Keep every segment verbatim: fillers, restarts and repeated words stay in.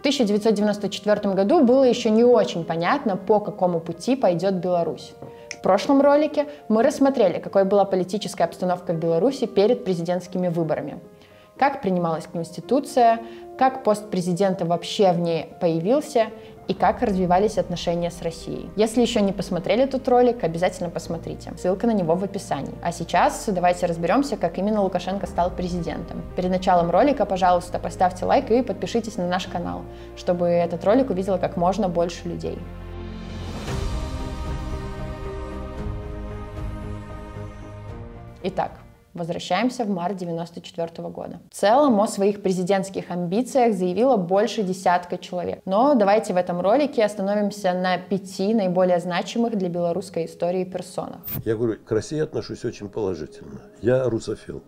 тысяча девятьсот девяносто четвёртом году было еще не очень понятно, по какому пути пойдет Беларусь. В прошлом ролике мы рассмотрели, какой была политическая обстановка в Беларуси перед президентскими выборами, как принималась Конституция, как пост президента вообще в ней появился и как развивались отношения с Россией. Если еще не посмотрели этот ролик, обязательно посмотрите. Ссылка на него в описании. А сейчас давайте разберемся, как именно Лукашенко стал президентом. Перед началом ролика, пожалуйста, поставьте лайк и подпишитесь на наш канал, чтобы этот ролик увидело как можно больше людей. Итак, возвращаемся в март девяносто четвёртого года. В целом о своих президентских амбициях заявило больше десятка человек. Но давайте в этом ролике остановимся на пяти наиболее значимых для белорусской истории персонах. Я говорю, к России отношусь очень положительно. Я русофил.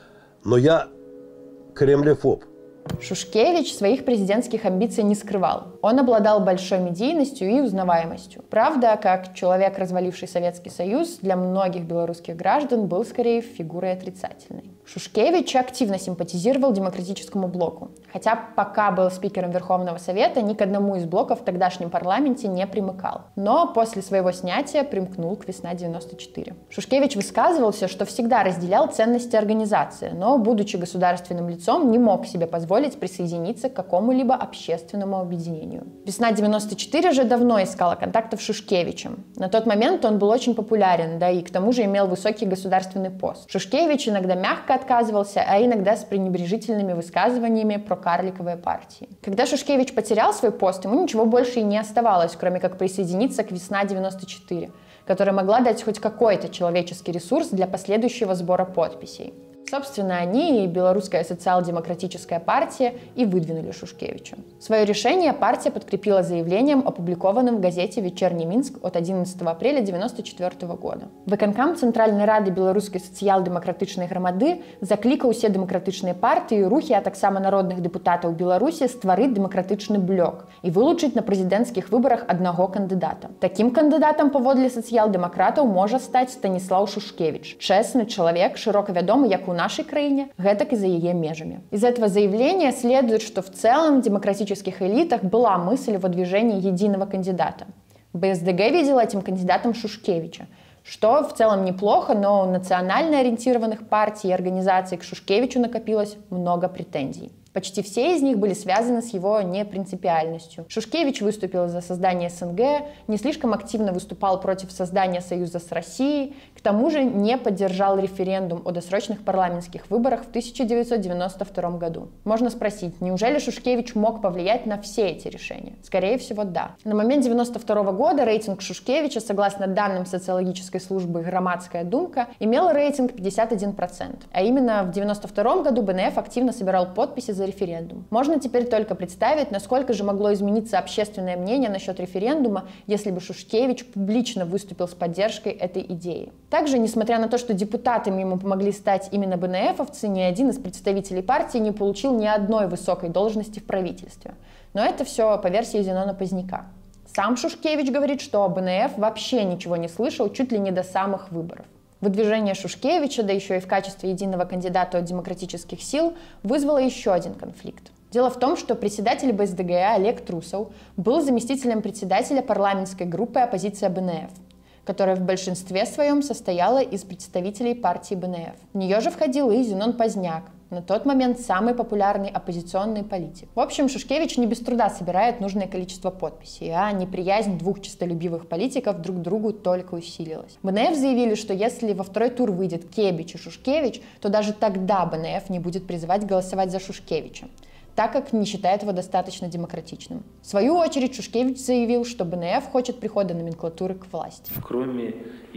Но я кремлефоб. Шушкевич своих президентских амбиций не скрывал. Он обладал большой медийностью и узнаваемостью. Правда, как человек, разваливший Советский Союз, для многих белорусских граждан был скорее фигурой отрицательной. Шушкевич активно симпатизировал демократическому блоку, хотя пока был спикером Верховного Совета, ни к одному из блоков в тогдашнем парламенте не примыкал. Но после своего снятия примкнул к Весна девяносто четыре. Шушкевич высказывался, что всегда разделял ценности организации, но, будучи государственным лицом, не мог себе позволить присоединиться к какому-либо общественному объединению. Весна девяносто четыре же давно искала контактов с Шушкевичем. На тот момент он был очень популярен, да и к тому же имел высокий государственный пост. Шушкевич иногда мягко отказывался, а иногда с пренебрежительными высказываниями про карликовые партии. Когда Шушкевич потерял свой пост, ему ничего больше и не оставалось, кроме как присоединиться к Весна девяносто четыре, которая могла дать хоть какой-то человеческий ресурс для последующего сбора подписей. Собственно, они, и Белорусская социал-демократическая партия, и выдвинули Шушкевича. Свое решение партия подкрепила заявлением, опубликованным в газете «Вечерний Минск» от одиннадцатого апреля девяносто четвёртого года. Выканкам Центральной Рады Белорусской социал-демократычнай грамады заклікаў усе дэмакратычныя партыі, рухі, а таксама народных дэпутатаў Беларусі стварыць дэмакратычны блок і вылучыць на прэзідэнцкіх выбарах аднаго кандыдата. Такім кандыдатам паводле сацыял-дэмакратаў можа стаць Станіслаў Шушкевич, чэсны чалавек, шырока вядомы як у нашей краине, гэтак и за ее межами. Из этого заявления следует, что в целом в демократических элитах была мысль о выдвижении единого кандидата. БСДГ видела этим кандидатом Шушкевича, что в целом неплохо, но у национально ориентированных партий и организаций к Шушкевичу накопилось много претензий. Почти все из них были связаны с его непринципиальностью. Шушкевич выступил за создание СНГ, не слишком активно выступал против создания союза с Россией, к тому же не поддержал референдум о досрочных парламентских выборах в тысяча девятьсот девяносто втором году. Можно спросить, неужели Шушкевич мог повлиять на все эти решения? Скорее всего, да. На момент девяносто второго года рейтинг Шушкевича, согласно данным социологической службы «Громадская думка», имел рейтинг пятьдесят один процент. А именно в девяносто втором году БНФ активно собирал подписи за референдум. Можно теперь только представить, насколько же могло измениться общественное мнение насчет референдума, если бы Шушкевич публично выступил с поддержкой этой идеи. Также, несмотря на то, что депутатами ему помогли стать именно БНФовцы, ни один из представителей партии не получил ни одной высокой должности в правительстве. Но это все по версии Зенона Поздняка. Сам Шушкевич говорит, что о БНФ вообще ничего не слышал чуть ли не до самых выборов. Выдвижение Шушкевича, да еще и в качестве единого кандидата от демократических сил, вызвало еще один конфликт. Дело в том, что председатель БСДГ Олег Трусов был заместителем председателя парламентской группы «Оппозиция БНФ», которая в большинстве своем состояла из представителей партии БНФ. В нее же входил и Зенон Поздняк, на тот момент самый популярный оппозиционный политик. В общем, Шушкевич не без труда собирает нужное количество подписей, а неприязнь двух честолюбивых политиков друг к другу только усилилась. БНФ заявили, что если во второй тур выйдет Кебич и Шушкевич, то даже тогда БНФ не будет призывать голосовать за Шушкевича, так как не считает его достаточно демократичным. В свою очередь Шушкевич заявил, что БНФ хочет прихода номенклатуры к власти. Кроме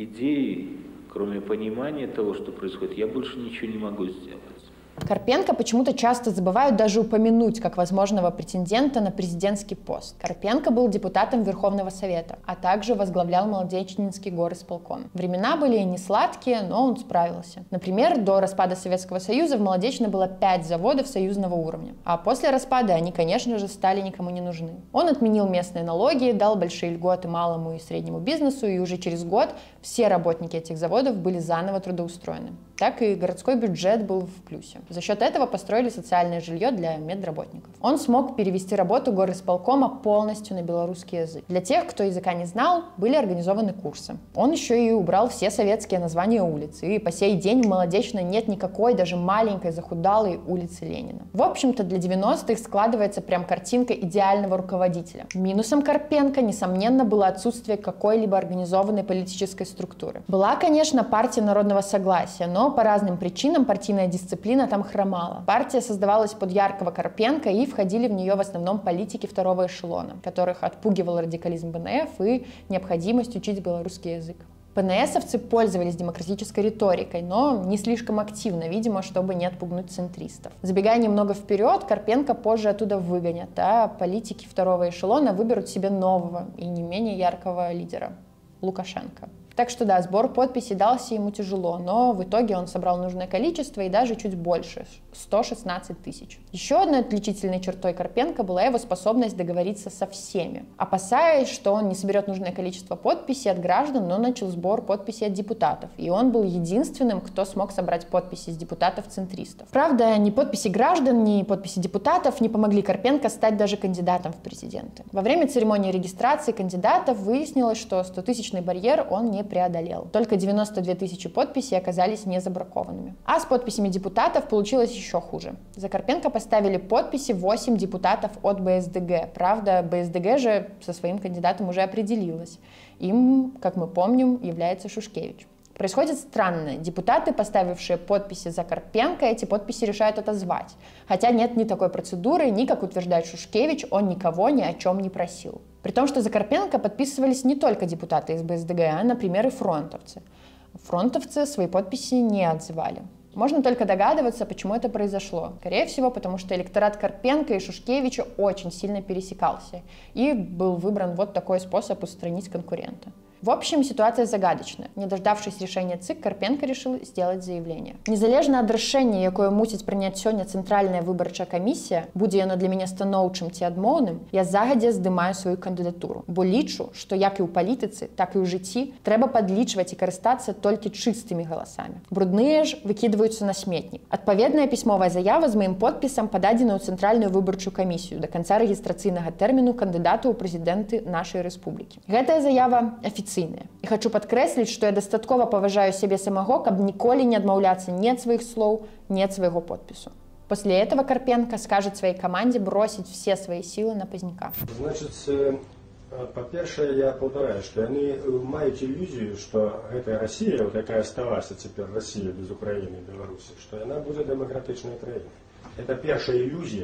идеи, кроме понимания того, что происходит, я больше ничего не могу сделать. Карпенко почему-то часто забывают даже упомянуть как возможного претендента на президентский пост. Карпенко был депутатом Верховного Совета, а также возглавлял Молодечнинский горисполком. Времена были не сладкие, но он справился. Например, до распада Советского Союза в Молодечино было пять заводов союзного уровня, а после распада они, конечно же, стали никому не нужны. Он отменил местные налоги, дал большие льготы малому и среднему бизнесу, и уже через год все работники этих заводов были заново трудоустроены. так и городской бюджет был в плюсе. За счет этого построили социальное жилье для медработников. Он смог перевести работу горисполкома полностью на белорусский язык. Для тех, кто языка не знал, были организованы курсы. Он еще и убрал все советские названия улиц, и по сей день в Молодечной нет никакой даже маленькой захудалой улицы Ленина. В общем-то, для девяностых складывается прям картинка идеального руководителя. Минусом Карпенко, несомненно, было отсутствие какой-либо организованной политической структуры. Была, конечно, партия народного согласия, но по разным причинам партийная дисциплина там хромала. Партия создавалась под яркого Карпенко, и входили в нее в основном политики второго эшелона, которых отпугивал радикализм БНФ и необходимость учить белорусский язык. ПНСовцы пользовались демократической риторикой, но не слишком активно, видимо, чтобы не отпугнуть центристов. Забегая немного вперед, Карпенко позже оттуда выгонят, а политики второго эшелона выберут себе нового и не менее яркого лидера – Лукашенко. Так что да, сбор подписей дался ему тяжело, но в итоге он собрал нужное количество и даже чуть больше – сто шестнадцать тысяч. Еще одной отличительной чертой Карпенко была его способность договориться со всеми. Опасаясь, что он не соберет нужное количество подписей от граждан, но начал сбор подписей от депутатов. И он был единственным, кто смог собрать подписи с депутатов-центристов. Правда, ни подписи граждан, ни подписи депутатов не помогли Карпенко стать даже кандидатом в президенты. Во время церемонии регистрации кандидатов выяснилось, что стотысячный барьер он не преодолел. Только девяносто две тысячи подписей оказались не забракованными. А с подписями депутатов получилось еще хуже. За Карпенко поставили подписи восемь депутатов от БСДГ. Правда, БСДГ же со своим кандидатом уже определилась. Им, как мы помним, является Шушкевич. Происходит странное. Депутаты, поставившие подписи за Карпенко, эти подписи решают отозвать. Хотя нет ни такой процедуры, ни, как утверждает Шушкевич, он никого ни о чем не просил. При том, что за Карпенко подписывались не только депутаты из БСДГ, а, например, и фронтовцы. Фронтовцы свои подписи не отзывали. Можно только догадываться, почему это произошло. Скорее всего, потому что электорат Карпенко и Шушкевича очень сильно пересекался, и был выбран вот такой способ устранить конкурента. В общем, ситуация загадочная. Не дождавшись решения ЦИК, Карпенко решил сделать заявление. Незалежно ад рашэння, якое мусіць прыняць сёння цэнтральная выбарчая камісія, будзе яно для мяне станоўчым ці адмоўным, я загадзя здымаю сваю кандыдатуру. Бо лічу, што як і ў палітыцы, так і ў жыцці трэба падлічваць і карыстацца толькі чыстымі галасамі. Брудныя ж выкідваюцца на сметнік. Адпаведная пісьмовая заява з маім подпісам пададзена ў цэнтральную выбарчую камісію да канца рэгістрацыйнага тэрміну кандыдату ў прэзідэнты нашай рэспублікі. Гэтая заява афіцыйная. І хочу падкрэсліць, што я дастаткова паважаю сябе самого, каб ніколі не адмаўляцца ні ад сваіх слоў, ні ад свайго подпісу. После этого Карпенко скажет своей команде бросить все свои силы на Позняка. Значит, по-перше, я повторяю, что они имеют иллюзию, что эта Россия, вот такая оставаться теперь Россия без Украины и Беларуси, что она будет демократичной краиной. Это первая иллюзия,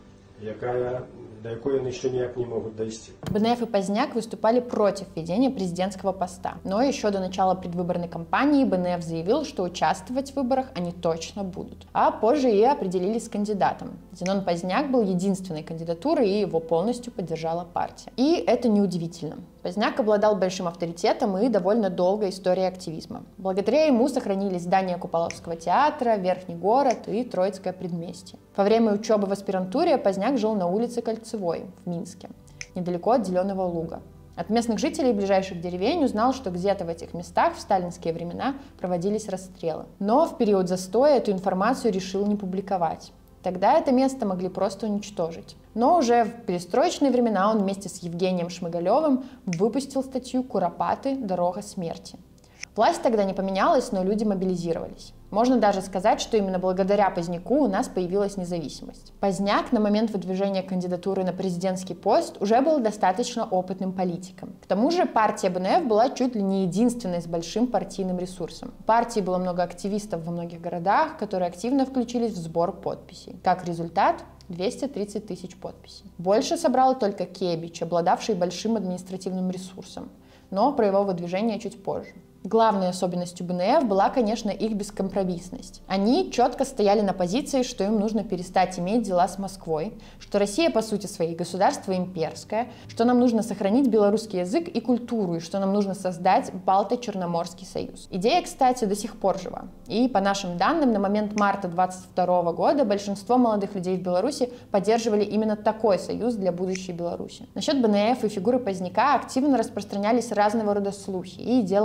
якая, до якой они еще никак не могут дойти. БНФ и Позняк выступали против введения президентского поста. Но еще до начала предвыборной кампании БНФ заявил, что участвовать в выборах они точно будут. А позже и определились с кандидатом. Зенон Позняк был единственной кандидатурой, и его полностью поддержала партия. И это неудивительно. Позняк обладал большим авторитетом и довольно долгой историей активизма. Благодаря ему сохранились здания Куполовского театра, Верхний город и Троицкое предместье. Во время учебы в аспирантуре Позняк жил на улице Кольцевой в Минске, недалеко от Зеленого луга. От местных жителей ближайших деревень узнал, что где-то в этих местах в сталинские времена проводились расстрелы. Но в период застоя эту информацию решил не публиковать. Тогда это место могли просто уничтожить. Но уже в перестроечные времена он вместе с Евгением Шмыгалевым выпустил статью «Куропаты. Дорога смерти». Власть тогда не поменялась, но люди мобилизировались. Можно даже сказать, что именно благодаря Позняку у нас появилась независимость. Позняк на момент выдвижения кандидатуры на президентский пост уже был достаточно опытным политиком. К тому же партия БНФ была чуть ли не единственной с большим партийным ресурсом. В партии было много активистов во многих городах, которые активно включились в сбор подписей. Как результат, двести тридцать тысяч подписей. Больше собрал только Кебич, обладавший большим административным ресурсом. Но про его выдвижение чуть позже. Главной особенностью БНФ была, конечно, их бескомпромиссность. Они четко стояли на позиции, что им нужно перестать иметь дела с Москвой, что Россия, по сути своей, государство имперское, что нам нужно сохранить белорусский язык и культуру, и что нам нужно создать Балто-Черноморский союз. Идея, кстати, до сих пор жива. И по нашим данным, на момент марта двадцать второго года большинство молодых людей в Беларуси поддерживали именно такой союз для будущей Беларуси. Насчет БНФ и фигуры Позняка активно распространялись разного рода слухи, и делалось это, конечно,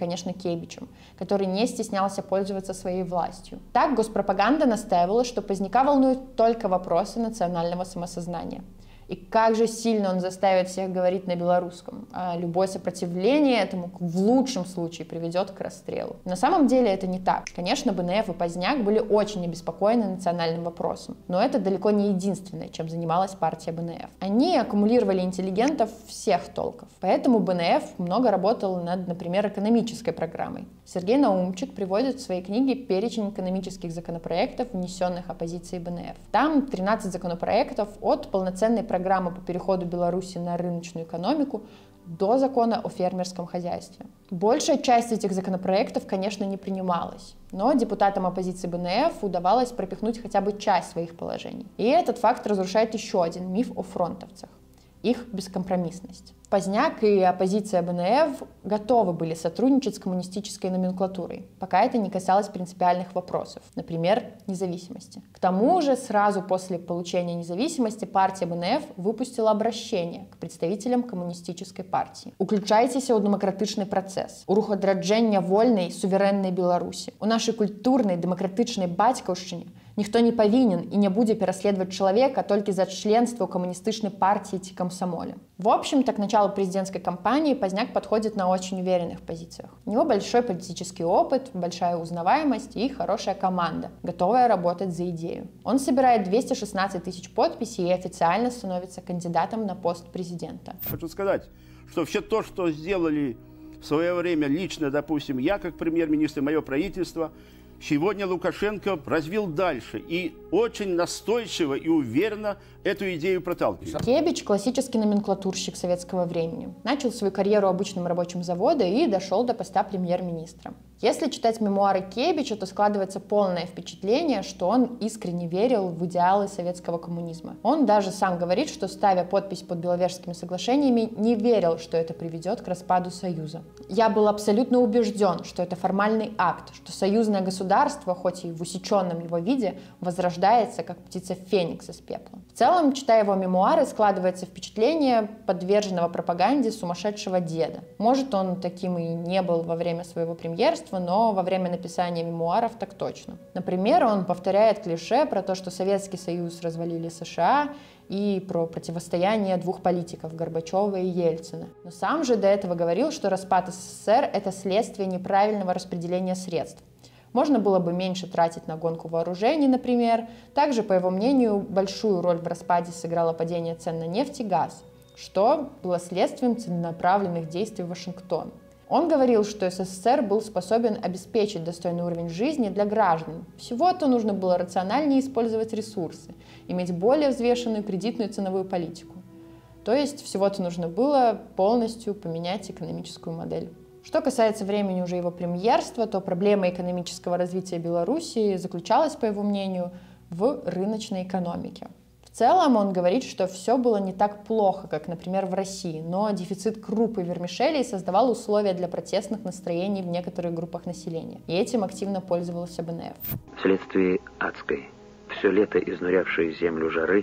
конечно, Кебичем, который не стеснялся пользоваться своей властью. Так госпропаганда настаивала, что Поздняка волнуют только вопросы национального самосознания. И как же сильно он заставит всех говорить на белорусском. А любое сопротивление этому в лучшем случае приведет к расстрелу. На самом деле это не так. Конечно, БНФ и Поздняк были очень обеспокоены национальным вопросом. Но это далеко не единственное, чем занималась партия БНФ. Они аккумулировали интеллигентов всех толков. Поэтому БНФ много работал над, например, экономической программой. Сергей Наумчик приводит в своей книге перечень экономических законопроектов, внесенных оппозицией БНФ. Там тринадцать законопроектов от полноценной программы программа по переходу Беларуси на рыночную экономику до закона о фермерском хозяйстве. Большая часть этих законопроектов, конечно, не принималась, но депутатам оппозиции БНФ удавалось пропихнуть хотя бы часть своих положений. И этот факт разрушает еще один миф о фронтовцах – их бескомпромиссность. Поздняк и оппозиция БНФ готовы были сотрудничать с коммунистической номенклатурой, пока это не касалось принципиальных вопросов, например, независимости. К тому же, сразу после получения независимости партия БНФ выпустила обращение к представителям коммунистической партии. «Уключайтеся у демократичный процесс, у руходрadzenia вольной, суверенной Беларуси. У нашей культурной, демократичной батькаўшчыне ніхто не павінен і не будзе пераследаваць чалавека толькі за членство ў камуністычнай партии ці камсомоле». В общем-то, к началу президентской кампании Поздняк подходит на очень уверенных позициях. У него большой политический опыт, большая узнаваемость и хорошая команда, готовая работать за идею. Он собирает двести шестнадцать тысяч подписей и официально становится кандидатом на пост президента. Хочу сказать, что все то, что сделали в свое время лично, допустим, я как премьер-министр, мое правительство, сегодня Лукашенко развил дальше и очень настойчиво и уверенно эту идею проталкивает. Кебич – классический номенклатурщик советского времени. Начал свою карьеру обычным рабочим завода и дошел до поста премьер-министра. Если читать мемуары Кебича, то складывается полное впечатление, что он искренне верил в идеалы советского коммунизма. Он даже сам говорит, что, ставя подпись под Беловежскими соглашениями, не верил, что это приведет к распаду Союза. «Я был абсолютно убежден, что это формальный акт, что союзное государство, хоть и в усеченном его виде, возрождается, как птица Феникс из пепла». В целом, читая его мемуары, складывается впечатление подверженного пропаганде сумасшедшего деда. Может, он таким и не был во время своего премьерства, но во время написания мемуаров так точно. Например, он повторяет клише про то, что Советский Союз развалили США, и про противостояние двух политиков Горбачева и Ельцина. Но сам же до этого говорил, что распад СССР – это следствие неправильного распределения средств. Можно было бы меньше тратить на гонку вооружений, например. Также, по его мнению, большую роль в распаде сыграло падение цен на нефть и газ, что было следствием целенаправленных действий Вашингтона. Он говорил, что СССР был способен обеспечить достойный уровень жизни для граждан. Всего-то нужно было рациональнее использовать ресурсы, иметь более взвешенную кредитную ценовую политику. То есть всего-то нужно было полностью поменять экономическую модель. Что касается времени уже его премьерства, то проблема экономического развития Беларуси заключалась, по его мнению, в рыночной экономике. В целом он говорит, что все было не так плохо, как, например, в России, но дефицит круп и вермишелей создавал условия для протестных настроений в некоторых группах населения, и этим активно пользовался БНФ. Вследствие адской, все лето изнурявшей землю жары,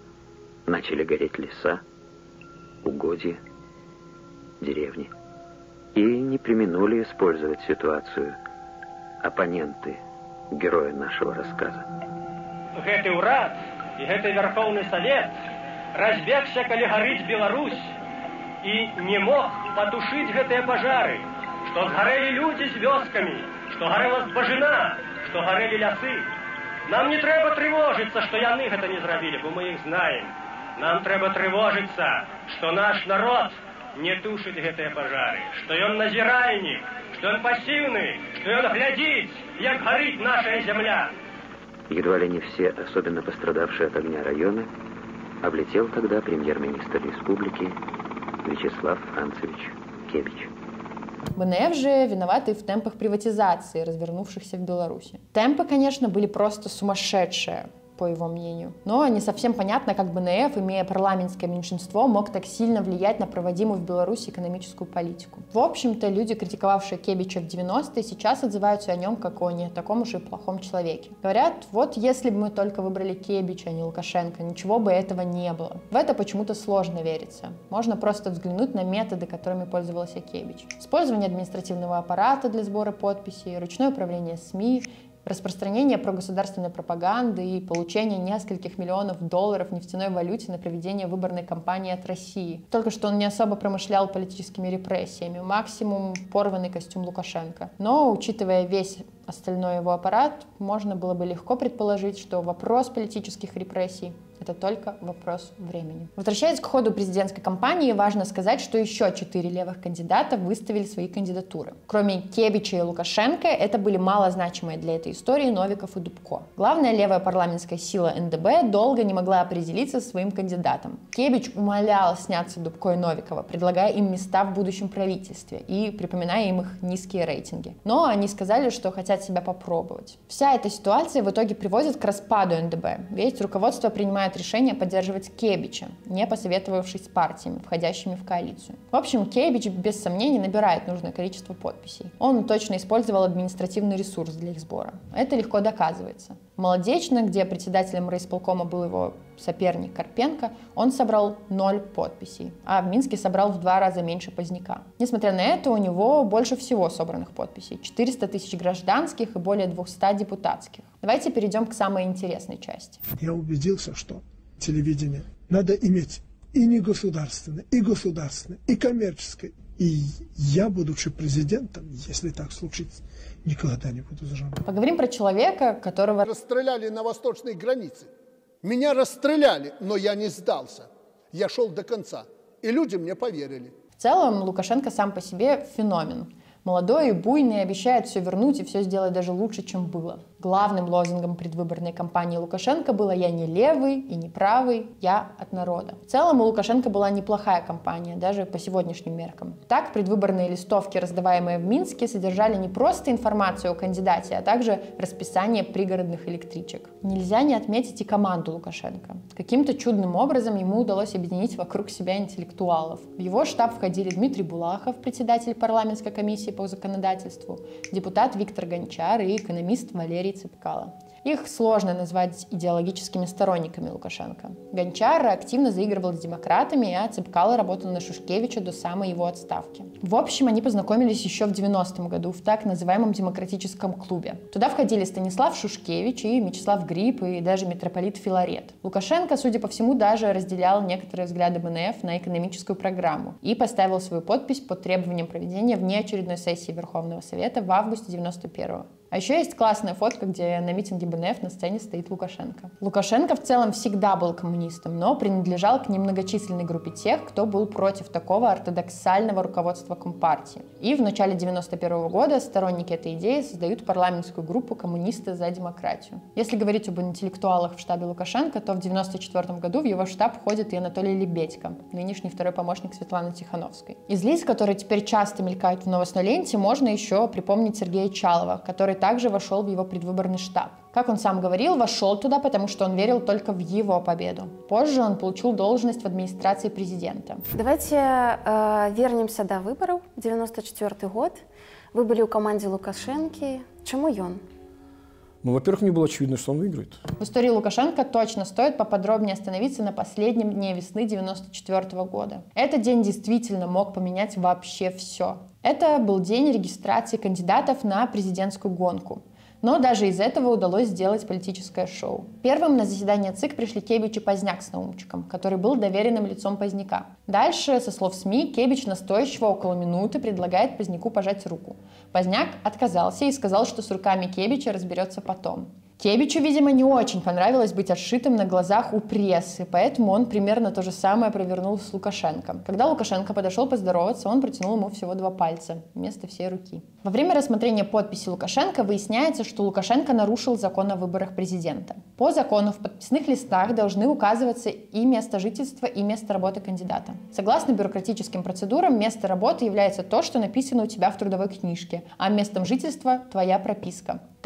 начали гореть леса, угодья, деревни. И не преминули использовать ситуацию оппоненты героя нашего рассказа. Гэты ўрад и гэты Верховный Совет разбегся, калі гарыць Беларусь, и не мог потушить гэтыя пожары, что сгорели люди с вёсками, что горела збажына, что горели лясы. Нам не трэба тревожиться, что яны гэта не зрабілі, бо мы их знаем. Нам трэба тревожиться, что наш народ не тушить гэтыя пожары, что ён назіральнік, что он пассивный, что он глядит, як горит наша земля. Едва ли не все, особенно пострадавшие от огня районы, облетел тогда премьер-министр республики Вячеслав Францевич Кебич. БНФ же виноваты в темпах приватизации, развернувшихся в Беларуси. Темпы, конечно, были просто сумасшедшие. по его мнению. Но не совсем понятно, как бэ эн эф, имея парламентское меньшинство, мог так сильно влиять на проводимую в Беларуси экономическую политику. В общем-то, люди, критиковавшие Кебича в девяностые, сейчас отзываются о нем как о не таком уж и плохом человеке. Говорят, вот если бы мы только выбрали Кебича, а не Лукашенко, ничего бы этого не было. В это почему-то сложно верится. Можно просто взглянуть на методы, которыми пользовался Кебич. Использование административного аппарата для сбора подписей, ручное управление СМИ, распространение прогосударственной пропаганды и получение нескольких миллионов долларов в нефтяной валюте на проведение выборной кампании от России. Только что он не особо промышлял политическими репрессиями, максимум порванный костюм Лукашенко. Но, учитывая весь остальной его аппарат, можно было бы легко предположить, что вопрос политических репрессий — это только вопрос времени. Возвращаясь к ходу президентской кампании, важно сказать, что еще четыре левых кандидата выставили свои кандидатуры. Кроме Кебича и Лукашенко, это были малозначимые для этой истории Новиков и Дубко. Главная левая парламентская сила эн дэ бэ долго не могла определиться со своим кандидатом. Кебич умолял сняться Дубко и Новикова, предлагая им места в будущем правительстве и припоминая им их низкие рейтинги. Но они сказали, что хотят себя попробовать. Вся эта ситуация в итоге приводит к распаду эн дэ бэ, ведь руководство принимает решение поддерживать Кебича, не посоветовавшись с партиями, входящими в коалицию. В общем, Кебич без сомнений набирает нужное количество подписей. Он точно использовал административный ресурс для их сбора. Это легко доказывается. В Молодечно, где председателем райисполкома был его соперник Карпенко, он собрал ноль подписей, а в Минске собрал в два раза меньше Поздняка. Несмотря на это, у него больше всего собранных подписей — четыреста тысяч гражданских и более двухсот депутатских. Давайте перейдем к самой интересной части. Я убедился, что телевидение надо иметь и негосударственное, и государственное, и коммерческое. И я, будучи президентом, если так случится, никогда не буду зажимать. Поговорим про человека, которого расстреляли на восточной границе. Меня расстреляли, но я не сдался. Я шел до конца. И люди мне поверили. В целом, Лукашенко сам по себе феномен. Молодой и буйный, обещает все вернуть и все сделать даже лучше, чем было. Главным лозунгом предвыборной кампании Лукашенко было «Я не левый и не правый, я от народа». В целом у Лукашенко была неплохая кампания, даже по сегодняшним меркам. Так, предвыборные листовки, раздаваемые в Минске, содержали не просто информацию о кандидате, а также расписание пригородных электричек. Нельзя не отметить и команду Лукашенко. Каким-то чудным образом ему удалось объединить вокруг себя интеллектуалов. В его штаб входили Дмитрий Булахов, председатель парламентской комиссии по законодательству, депутат Виктор Гончар и экономист Валерий Цепкало. Их сложно назвать идеологическими сторонниками Лукашенко. Гончар активно заигрывал с демократами, а Цепкало работал на Шушкевича до самой его отставки. В общем, они познакомились еще в девяностом году в так называемом демократическом клубе. Туда входили Станислав Шушкевич и Мечислав Гриб, и даже митрополит Филарет. Лукашенко, судя по всему, даже разделял некоторые взгляды бэ эн эф на экономическую программу и поставил свою подпись под требованием проведения внеочередной сессии Верховного Совета в августе девяносто первого. А еще есть классная фотка, где на митинге бэ эн эф на сцене стоит Лукашенко. Лукашенко в целом всегда был коммунистом, но принадлежал к немногочисленной группе тех, кто был против такого ортодоксального руководства Компартии. И в начале девяносто первого года сторонники этой идеи создают парламентскую группу «Коммунисты за демократию». Если говорить об интеллектуалах в штабе Лукашенко, то в девяносто четвёртом году в его штаб входит и Анатолий Лебедько, нынешний второй помощник Светланы Тихановской. Из лиц, которые теперь часто мелькают в новостной ленте, можно еще припомнить Сергея Чалова, который также вошел в его предвыборный штаб. Как он сам говорил, вошел туда, потому что он верил только в его победу. Позже он получил должность в администрации президента. Давайте э, вернемся до выборов. девяносто четвёрты год. Вы были у команды Лукашенко. Чему он? Ну, во-первых, мне было очевидно, что он выиграет. В истории Лукашенко точно стоит поподробнее остановиться на последнем дне весны девяносто четвёртого года. Этот день действительно мог поменять вообще все. Это был день регистрации кандидатов на президентскую гонку. Но даже из этого удалось сделать политическое шоу. Первым на заседание ЦИК пришли Кебич и Поздняк с Наумчиком, который был доверенным лицом Поздняка. Дальше, со слов СМИ, Кебич настойчиво около минуты предлагает Поздняку пожать руку. Поздняк отказался и сказал, что с руками Кебича разберется потом. Кебичу, видимо, не очень понравилось быть отшитым на глазах у прессы, поэтому он примерно то же самое провернул с Лукашенко. Когда Лукашенко подошел поздороваться, он протянул ему всего два пальца вместо всей руки. Во время рассмотрения подписи Лукашенко выясняется, что Лукашенко нарушил закон о выборах президента. По закону в подписных листах должны указываться и место жительства, и место работы кандидата. Согласно бюрократическим процедурам, место работы является то, что написано у тебя в трудовой книжке, а местом жительства – твоя прописка.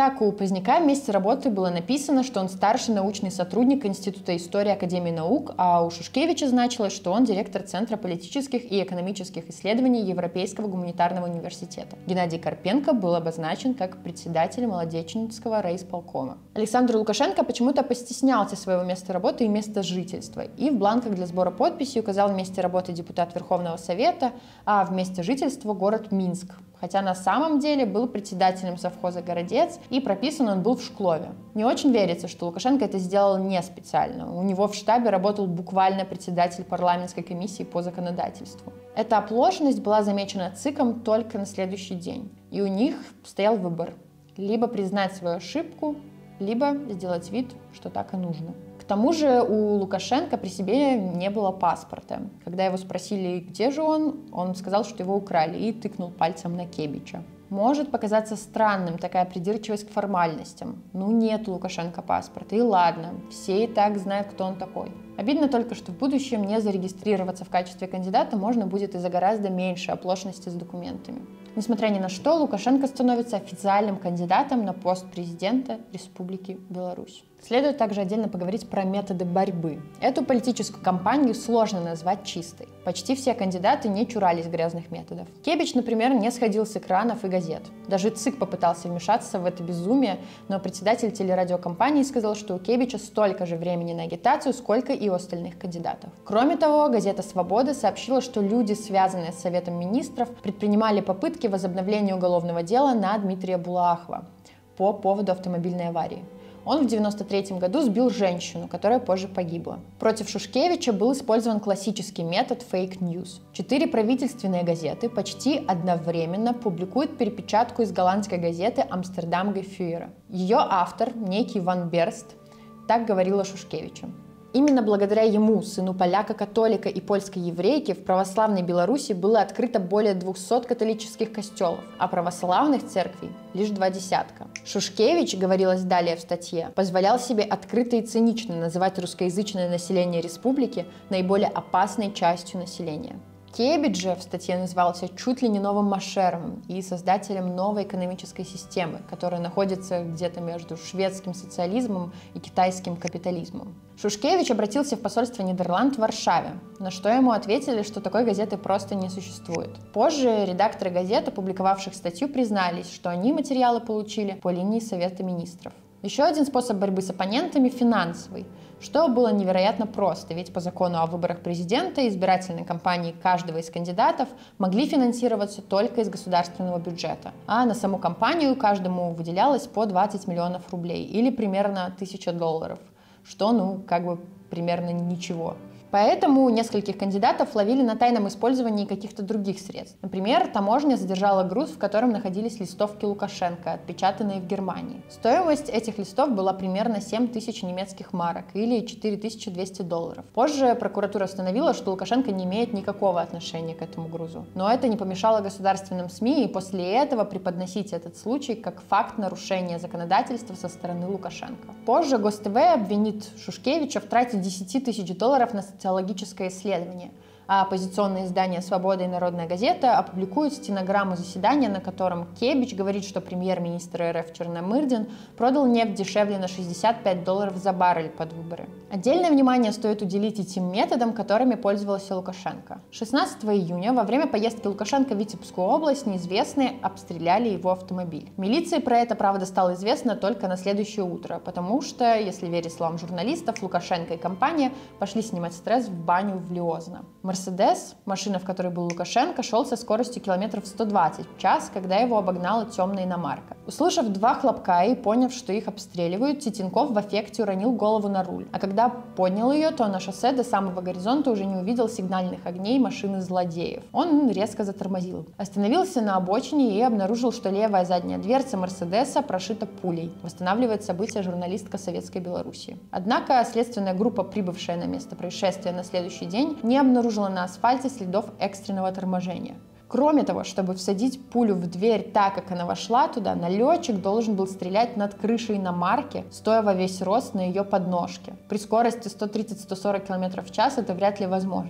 Так, у Поздняка в месте работы было написано, что он старший научный сотрудник Института истории Академии наук, а у Шушкевича значилось, что он директор Центра политических и экономических исследований Европейского гуманитарного университета. Геннадий Карпенко был обозначен как председатель Молодеченского райисполкома. Александр Лукашенко почему-то постеснялся своего места работы и места жительства, и в бланках для сбора подписей указал в месте работы депутат Верховного Совета, а в месте жительства город Минск, хотя на самом деле был председателем совхоза «Городец», и прописан он был в Шклове. Не очень верится, что Лукашенко это сделал не специально. У него в штабе работал буквально председатель парламентской комиссии по законодательству. Эта оплошность была замечена ЦИКом только на следующий день, и у них стоял выбор – либо признать свою ошибку, либо сделать вид, что так и нужно. К тому же у Лукашенко при себе не было паспорта. Когда его спросили, где же он, он сказал, что его украли, и тыкнул пальцем на Кебича. Может показаться странным такая придирчивость к формальностям. Ну нет у Лукашенко паспорта, и ладно, все и так знают, кто он такой. Обидно только, что в будущем не зарегистрироваться в качестве кандидата можно будет из-за гораздо меньшей оплошности с документами. Несмотря ни на что, Лукашенко становится официальным кандидатом на пост президента Республики Беларусь. Следует также отдельно поговорить про методы борьбы. Эту политическую кампанию сложно назвать чистой. Почти все кандидаты не чурались грязных методов. Кебич, например, не сходил с экранов и газет. Даже ЦИК попытался вмешаться в это безумие, но председатель телерадиокомпании сказал, что у Кебича столько же времени на агитацию, сколько и у остальных кандидатов. Кроме того, газета «Свобода» сообщила, что люди, связанные с Советом министров, предпринимали попытки возобновления уголовного дела на Дмитрия Булаахова по поводу автомобильной аварии. Он в девяносто третьем году сбил женщину, которая позже погибла. Против Шушкевича был использован классический метод фейк-ньюс. Четыре правительственные газеты почти одновременно публикуют перепечатку из голландской газеты «Амстердам Гефюйера». Ее автор, некий Ван Берст, так говорил о Шушкевиче. Именно благодаря ему, сыну поляка-католика и польской еврейки, в православной Беларуси было открыто более двухсот католических костелов, а православных церквей лишь два десятка. Шушкевич, говорилось далее в статье, позволял себе открыто и цинично называть русскоязычное население республики наиболее опасной частью населения. Кебич же в статье назывался чуть ли не новым Машеровым и создателем новой экономической системы, которая находится где-то между шведским социализмом и китайским капитализмом. Шушкевич обратился в посольство Нидерланд в Варшаве, на что ему ответили, что такой газеты просто не существует. Позже редакторы газет, опубликовавших статью, признались, что они материалы получили по линии Совета министров. Еще один способ борьбы с оппонентами – финансовый, что было невероятно просто, ведь по закону о выборах президента избирательные кампании каждого из кандидатов могли финансироваться только из государственного бюджета, а на саму кампанию каждому выделялось по двадцать миллионов рублей или примерно тысяча долларов, что, ну, как бы примерно ничего. Поэтому нескольких кандидатов ловили на тайном использовании каких-то других средств. Например, таможня задержала груз, в котором находились листовки Лукашенко, отпечатанные в Германии. Стоимость этих листов была примерно семь тысяч немецких марок или четыре тысячи двести долларов. Позже прокуратура установила, что Лукашенко не имеет никакого отношения к этому грузу. Но это не помешало государственным СМИ и после этого преподносить этот случай как факт нарушения законодательства со стороны Лукашенко. Позже ГосТВ обвинит Шушкевича в трате десяти тысяч долларов на социологическое исследование, а оппозиционное издание «Свобода» и «Народная газета» опубликуют стенограмму заседания, на котором Кебич говорит, что премьер-министр РФ Черномырдин продал нефть дешевле на шестьдесят пять долларов за баррель под выборы. Отдельное внимание стоит уделить и тем методам, которыми пользовался Лукашенко. шестнадцатого июня во время поездки Лукашенко в Витебскую область неизвестные обстреляли его автомобиль. Милиции про это, правда, стало известно только на следующее утро, потому что, если верить словам журналистов, Лукашенко и компания пошли снимать стресс в баню в Лиозно. Мерседес, машина, в которой был Лукашенко, шел со скоростью километров сто двадцать в час, когда его обогнала темная иномарка. Услышав два хлопка и поняв, что их обстреливают, Титенков в аффекте уронил голову на руль. А когда поднял ее, то на шоссе до самого горизонта уже не увидел сигнальных огней машины злодеев. Он резко затормозил. Остановился на обочине и обнаружил, что левая задняя дверца Мерседеса прошита пулей. Восстанавливает события журналистка Советской Беларуси. Однако следственная группа, прибывшая на место происшествия на следующий день, не обнаружила на асфальте следов экстренного торможения. Кроме того, чтобы всадить пулю в дверь так, как она вошла туда, налетчик должен был стрелять над крышей иномарки, стоя во весь рост на ее подножке. При скорости сто тридцать — сто сорок километров в час это вряд ли возможно.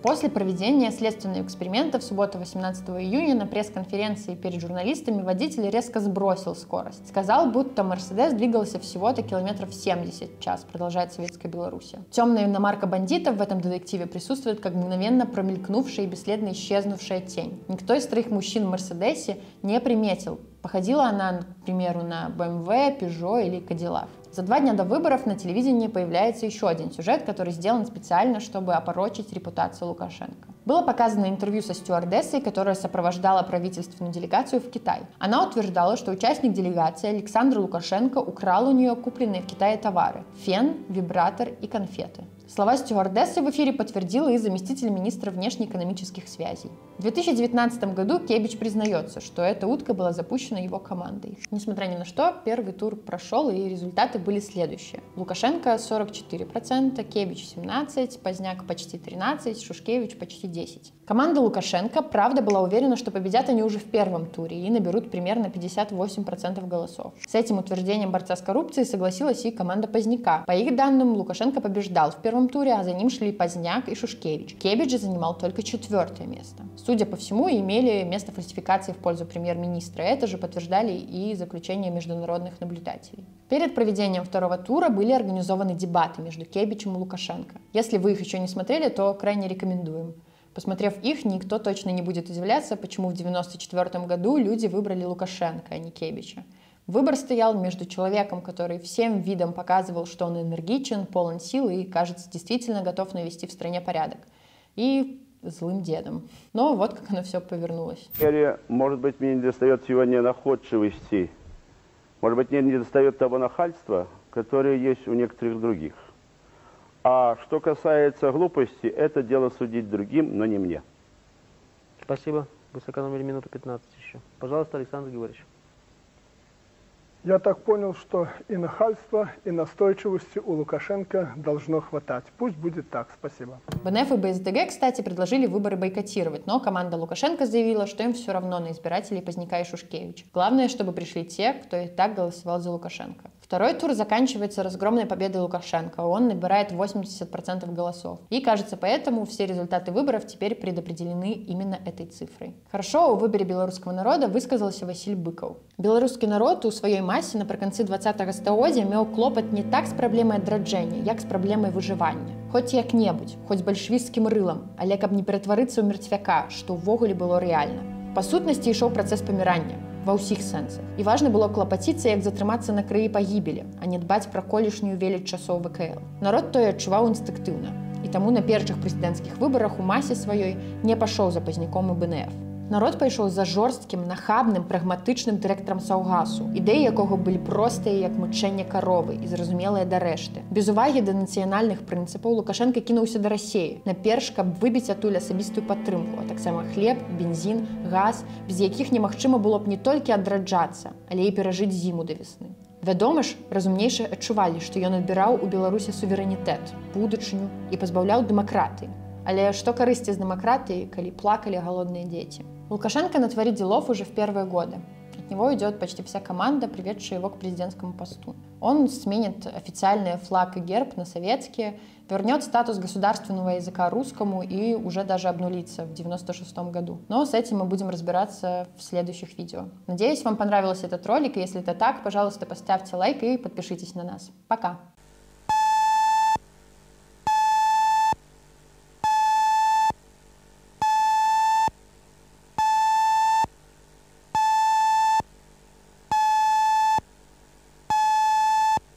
После проведения следственного эксперимента в субботу восемнадцатого июня на пресс-конференции перед журналистами водитель резко сбросил скорость. Сказал, будто Мерседес двигался всего-то километров семьдесят в час, продолжает Советская Беларусь. Темная иномарка бандитов в этом детективе присутствует как мгновенно промелькнувшая и бесследно исчезнувшая тень. Никто из троих мужчин в Мерседесе не приметил. Походила она, к примеру, на бэ эм вэ, Peugeot или Cadillac. За два дня до выборов на телевидении появляется еще один сюжет, который сделан специально, чтобы опорочить репутацию Лукашенко. Было показано интервью со стюардессой, которая сопровождала правительственную делегацию в Китай. Она утверждала, что участник делегации Александр Лукашенко украл у нее купленные в Китае товары – фен, вибратор и конфеты. Слова стюардессы в эфире подтвердил и заместитель министра внешнеэкономических связей. В две тысячи девятнадцатом году Кебич признается, что эта утка была запущена его командой. Несмотря ни на что, первый тур прошел, и результаты были следующие. Лукашенко сорок четыре процента, Кебич семнадцать процентов, Поздняк почти тринадцать процентов, Шушкевич почти десять процентов. Команда Лукашенко, правда, была уверена, что победят они уже в первом туре и наберут примерно пятьдесят восемь процентов голосов. С этим утверждением борца с коррупцией согласилась и команда Поздняка. По их данным, Лукашенко побеждал в первом туре, а за ним шли Поздняк и Шушкевич. Кебич же занимал только четвертое место. Судя по всему, имели место фальсификации в пользу премьер-министра. Это же подтверждали и заключения международных наблюдателей. Перед проведением второго тура были организованы дебаты между Кебичем и Лукашенко. Если вы их еще не смотрели, то крайне рекомендуем. Посмотрев их, никто точно не будет удивляться, почему в девяносто четвёртом году люди выбрали Лукашенко, а не Кебича. Выбор стоял между человеком, который всем видом показывал, что он энергичен, полон сил и, кажется, действительно готов навести в стране порядок, и злым дедом. Но вот как оно все повернулось. Может быть, мне не достает сегодня находчивости, может быть, мне не достает того нахальства, которое есть у некоторых других. А что касается глупости, это дело судить другим, но не мне. Спасибо. Вы сэкономили минуту пятнадцать еще. Пожалуйста, Александр Григорьевич. Я так понял, что и нахальства, и настойчивости у Лукашенко должно хватать. Пусть будет так. Спасибо. бэ эн эф и бэ эс дэ гэ, кстати, предложили выборы бойкотировать, но команда Лукашенко заявила, что им все равно на избирателей Поздняка и Шушкевича. Главное, чтобы пришли те, кто и так голосовал за Лукашенко. Второй тур заканчивается разгромной победой Лукашенко. Он набирает восемьдесят процентов голосов. И, кажется, поэтому все результаты выборов теперь предопределены именно этой цифрой. Хорошо о выборе белорусского народа высказался Василь Быков. Белорусский народ у своей массе напрыканцы двадцатага стагоддзя меў клопат не так з праблемай адраджэння, як з праблемай выжывання. Хоць як-небудзь, хоць бальшавіцкім рылам, але каб не ператварыцца ў мертвяка, што ўвогуле было рэальна. Па сутнасці ішоў працэс памірання ва ўсіх сэнсах. І важна было клапаціцца, як затрымацца на краі пагібелі, а не дбаць пра колішнюю веліч часоў вэ ка эл. Народ той адчуваў інстынктыўна, і таму на першых прэзідэнцкіх выбарах у масе сваёй не пашоў за Пазняком і бэ эн эф. Народ пайшоў за жорсткім, нахабным, прагматычным дырэктарам Саўгасу, ідэі якога былі простыя, як мычэнне каровы і зразумелыя да рэшты. Без увагі да нацыянальных прынцыпаў Лукашенко кінуўся да Расіі, наперш, каб выбіць адтуль асабістую падтрымку, а таксама хлеб, бензін, газ, без якіх немагчыма было б не толькі адраджацца, але і перажыць зіму да весны. Вядома ж, разумнейшыя адчувалі, што ён адбіраў у Беларусі суверэнітэт, будучыню і пазбаўляў дэмакратыі. Але што карысці з дэмакратыі, калі плакалі голодныя дзеці? Лукашенко натворит делов уже в первые годы. От него идет почти вся команда, приведшая его к президентскому посту. Он сменит официальный флаг и герб на советские, вернет статус государственного языка русскому и уже даже обнулится в девяносто шестом году. Но с этим мы будем разбираться в следующих видео. Надеюсь, вам понравился этот ролик, и если это так, пожалуйста, поставьте лайк и подпишитесь на нас. Пока!